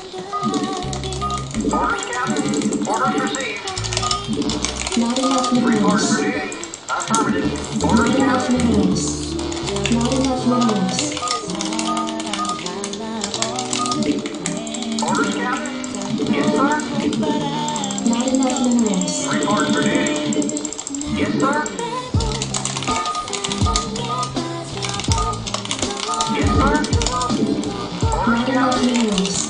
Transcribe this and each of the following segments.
Orders, Captain. Orders received. Not enough Report minerals. for duty. Affirmative. Orders, Not enough Captain. minerals. Not enough minerals. Orders, Captain. Yes, sir. Not enough minerals. Report for duty. Yes, sir. Yes, sir. Orders, Not enough Captain. minerals.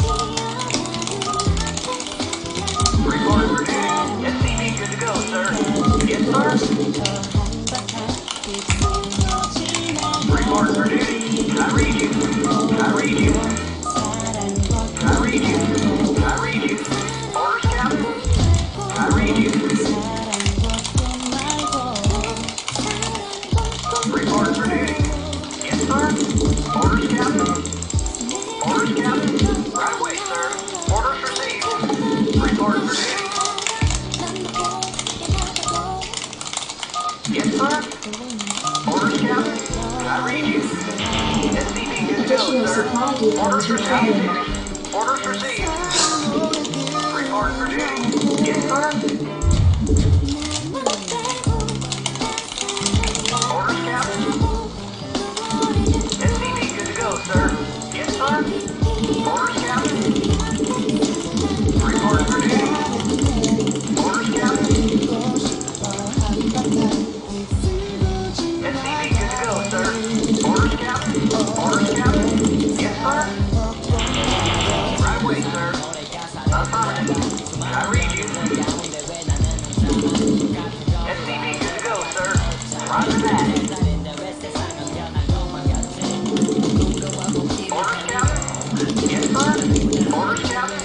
Report for duty. SCV good to go, sir. Yes, sir. Report for duty. I read you. I read you. I read you. I read you. Orders, Captain. I read you. Report for duty. Yes, sir. Orders, Captain. Orders, Captain. Right away, sir. Orders received. Report for duty. Yes, sir. Orders, Captain. I read you. SCV good to go, Additional sir. supply depots Orders received. required. Orders received. Report for duty. Yes, sir. Orders, Captain. SCV good to go, sir. Yes, sir. Orders, Captain. Report for duty. Orders, Captain. SCV good to go, sir. Orders, Captain. Orders, Captain. Yes, sir. Right away, sir. Affirmative. I read you. SCV good to go, sir. Roger that. Orders, Captain. Yes, sir. Orders, Captain.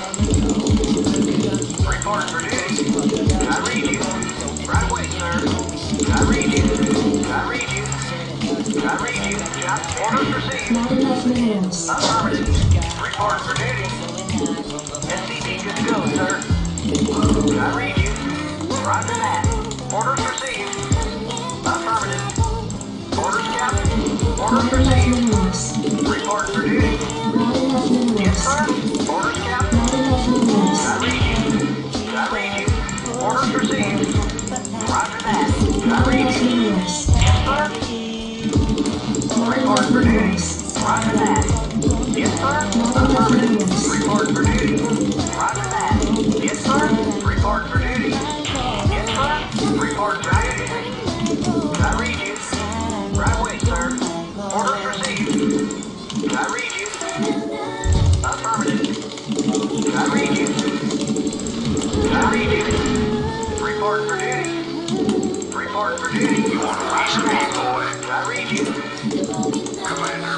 Report for duty. I read you. Right away, sir. I read you. I read you. I read you. Orders received. Not enough minerals. Affirmative. Report for duty. SCV good to go, sir. I read you. Roger that. Orders received. Affirmative. Orders, Captain. Orders Not enough received. minerals. Report for duty. Not enough Yes, minerals. sir. Orders, Captain. Not enough minerals. I read you. I read you. Orders received. Roger that. I Not read enough you. minerals. Yes, sir. Not Report enough for duty. minerals. Roger that. Yes, sir. Affirmative. Report for duty. Roger that. Yes, sir. Report for duty. Yes, sir. Report for duty. I read you. Right away, sir. Orders received. I read you. Affirmative. I read you. I read you. Report for duty. Report for duty. You want to reach me, boy? I read you. Commander.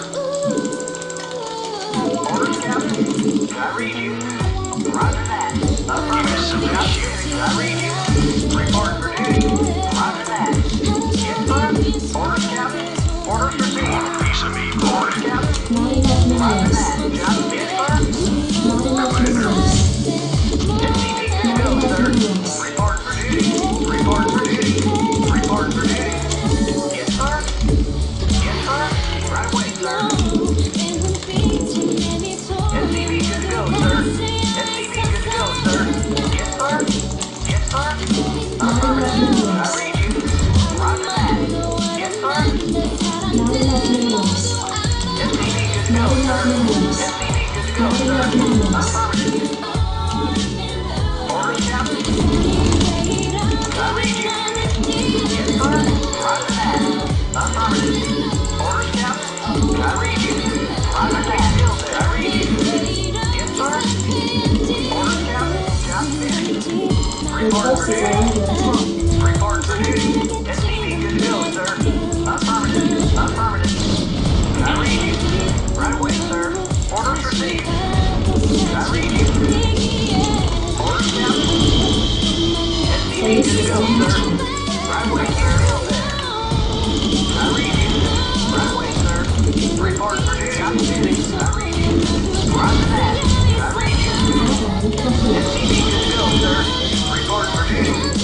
Orders, Captain. I read you. Roger that. Affirmative. I read you. Report for duty. Roger that. Yes, sir. Orders, Captain. Orders received. Piece of me, boy. Orders, Captain. Not enough Roger minerals. that. Yes, sir. Not enough minerals. SCV good to go, sir. Report for duty. Report for duty. Report for duty. Yes, sir. Yes, sir. Right away, sir. SCV good to go, sir. SCV good to go, sir. Yes, sir. Yes, sir. Affirmative. I read you. Roger that. Yes, sir. Not enough minerals. SCV good to go, sir. SCV good to go, sir. Affirmative. Orders, Captain. I read you. Yes, sir. Roger that. Affirmative. Orders, Captain. I read you. Roger that. I read you. Yes, sir. Orders, Captain. Job finished. Your Report for forces are duty. under attack. Report for duty. SCV good to go, sir. Affirmative. Affirmative. I read you. Right away, sir. Orders received. I read you. Orders, Captain. SCV good to go, sir. Right away, sir. I read you. Right away, sir. Report for duty. I read you. Roger that. I read you. Contract complete. SCV good to go, sir. Report for duty.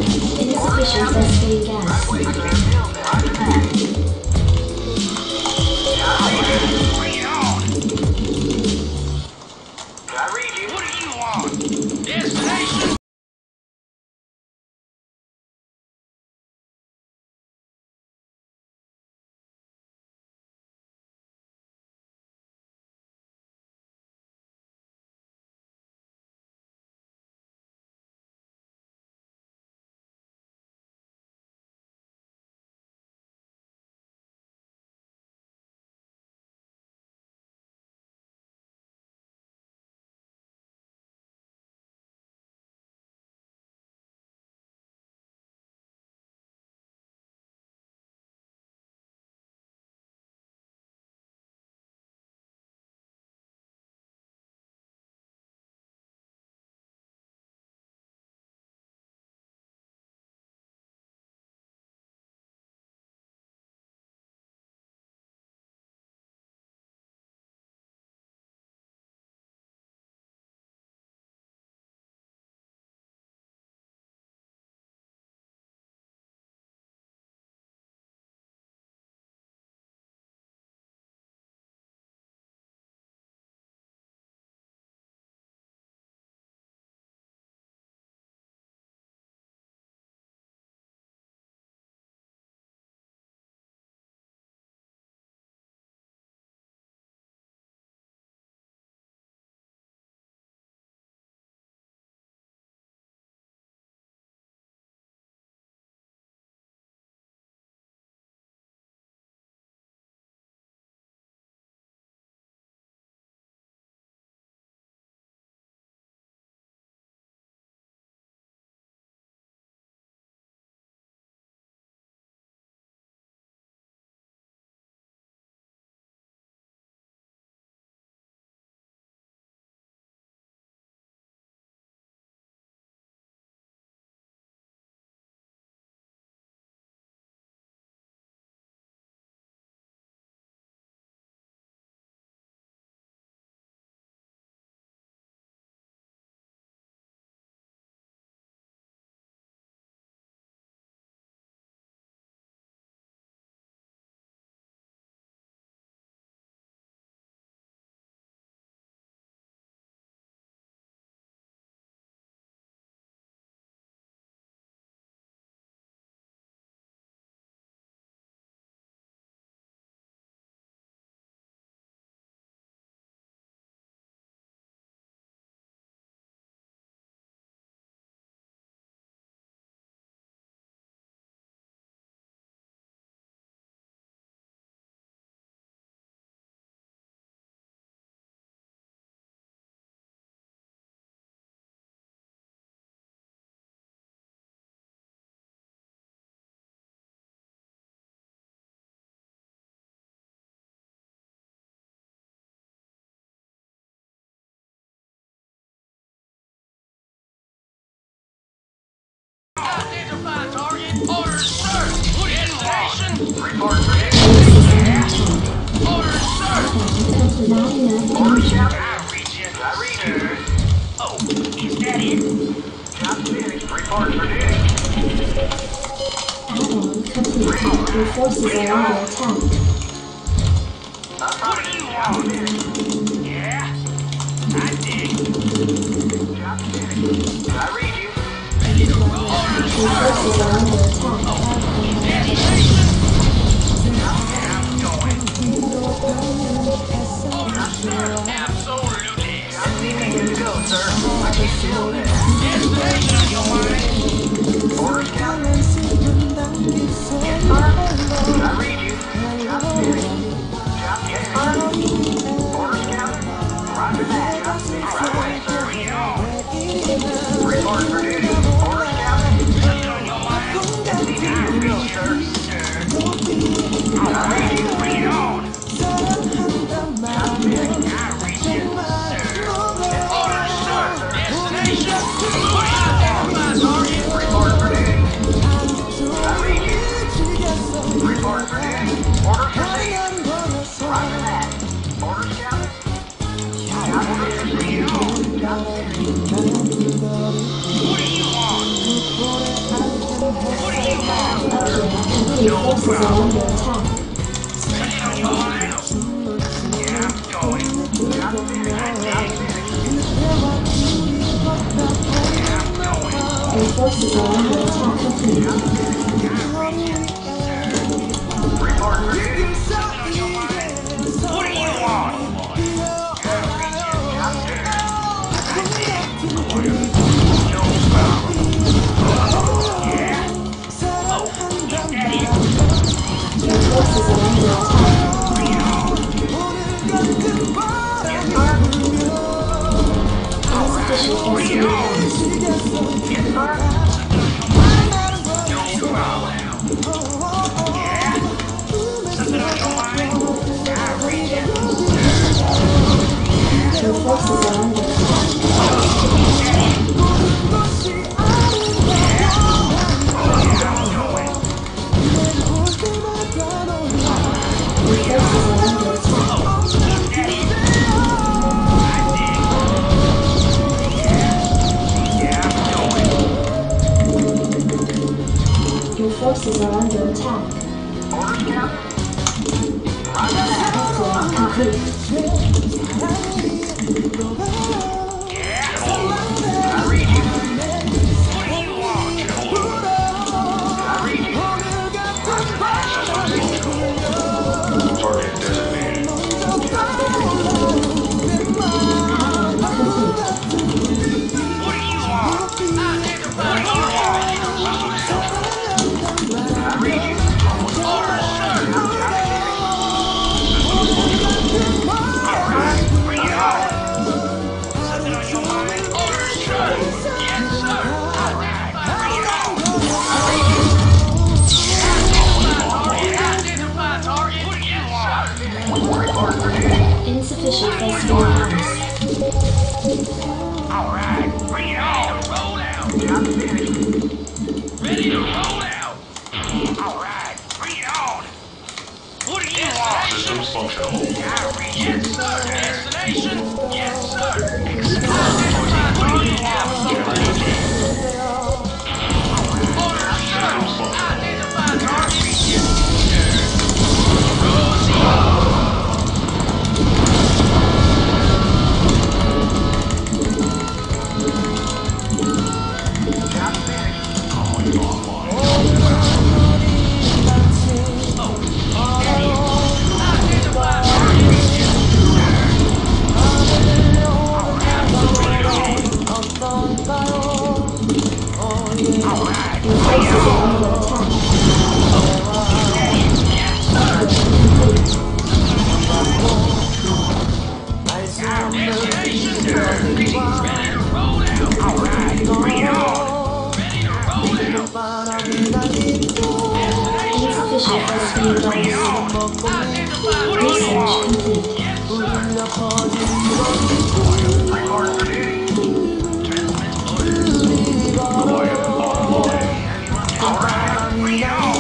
Insufficient sustained gas. Roger that. Bring it on. I read you. What do you want? Destination. Identify target. Orders, sir. Destination. Report for duty. Orders, sir. Not enough Orders, energy. Captain. I read you. I read you. Oh, is that it? Job finished. Report for duty. Add-on complete. Your forces are under attack. What do you Job want? finished. Yeah, I dig. Job finished. I read you. Orders, Your sir. forces are under attack. Destination. I'm going. Orders, sir. Absolutely. SCP good to go, sir. I can't tell that. Destination on your mind. Orders, Captain. Yes, sir. I read you. Job finished. Job, yes, sir. Orders, Captain. Roger that. Job finished. Right away, sir. Bring it on. Report for duty. Orders, Captain. What's on your mind? SCP is Enemy forces are under attack. Ready to roll out. Yeah, I'm going. Job finished. Yeah, I'm going. Your forces are under attack. Complete. Report for duty. Something on your mind? What do you want? Job finished. No problem. Yeah. Your forces are under attack. Insufficient insulin gas. Yes, sir. No problem. Yeah. Something on your mind? I read it. Your forces are under attack. Your forces are under attack. Yeah, I'm going. Your forces are under attack. Orders, Captain. Roger that. Upgrade complete. Yeah. I read you. What do you want? I read you. Roger that. Target designated. What do you want? Identify target. I read you. Orders, sir. Alright, bring it on. Something on your mind? Orders, sir. Yes, sir. Identify target. What do you want? Report for duty. Insufficient insulin gas. Alright, bring it on. Roll out. Job finished. Ready to roll out. Alright, bring it on. What do you want? Systems functional. I read you. Yes, sir. Destination? Yes, sir. Identify target. Orders, sir. Identify target. Job finished. Identify target. Alright, Your forces are under attack. Destination? Ready to roll out. alright, bring it on. Ready to roll out. Insufficient insulin gas. Identify Research target. complete. Yes, sir. Report for duty. Transmit orders. Alright, bring it on.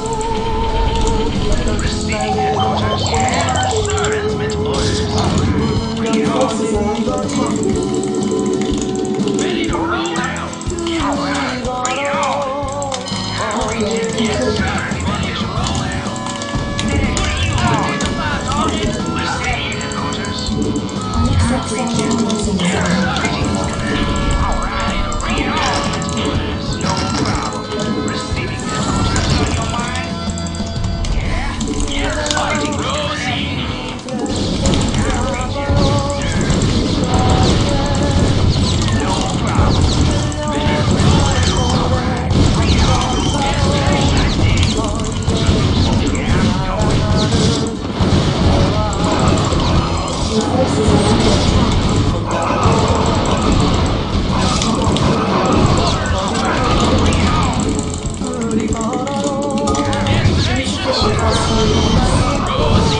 Receiving orders. Yes, sir. Transmit orders. Your forces are under attack. Ready to roll out. Alright, bring it on. Upgrade complete. Ready to roll out. Identify target. Receiving orders. Unacceptable housing zone. Alright, bring it on. No problem. Receiving orders on your mind? Yeah, Yes, sir. Rosie. no problem. Your forces are under attack. Insufficient insulin gas.